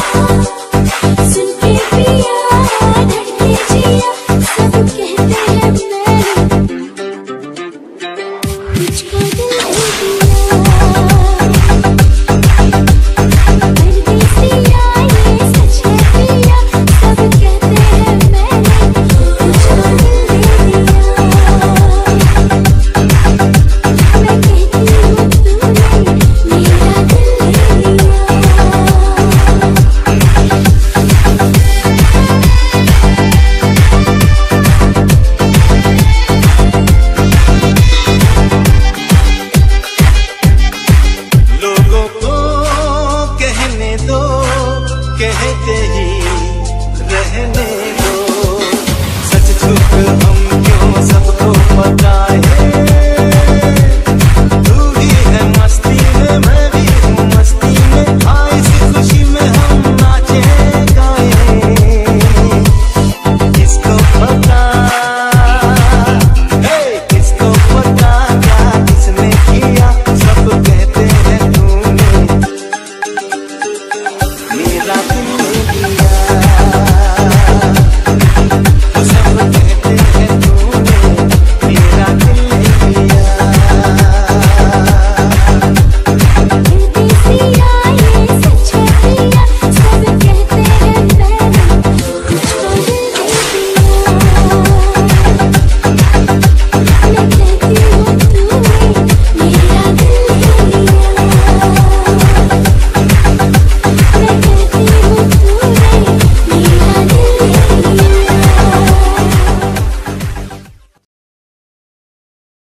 सुन के पिया धड़के जिया, सब कहते हैं मैंने तुझको दिल दिया। परदेसिया ये सच है पिया, सब कहते हैं मैंने तुझको दिल दिया। मैं कहती हूँ तूने मेरा दिल लिया। लोगों को कहने दो, कहते ही रहने दो। सच झूठ हम क्यों सबको पता है,